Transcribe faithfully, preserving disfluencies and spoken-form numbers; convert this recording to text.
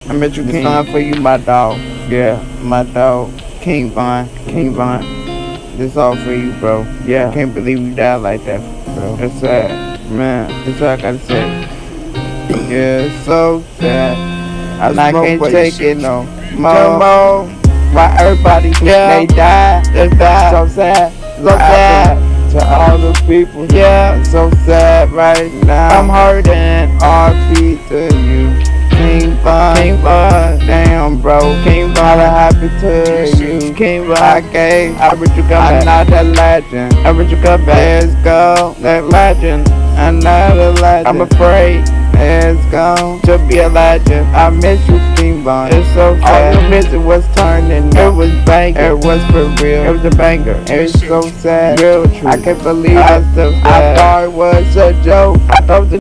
I met you, King. This song for you, my dog. Yeah, my dog. King Von. King Von. This all for you, bro. Yeah, I can't believe you died like that, bro. It's sad. Man, that's all I gotta say. Yeah, it's so sad. And I can't take it no more. Why everybody, yeah, they died. They died. So sad. So sad. To all the people, yeah, so sad right now. I'm hurting. R P to you. King Von, King Von, damn bro, King Von, what happened to you? King Von, I gave, I bet you come back. I'm not that legend, I bet you come back. Let's go, that legend, I'm not a legend. I'm afraid, let's go, to be a legend. I miss you, King Von, it's so sad. All you missed was turning, it was banging, it was for real, it was a banger. It's so sad, real true. I can't believe I, I, so sad. I thought it was a joke, I thought it was a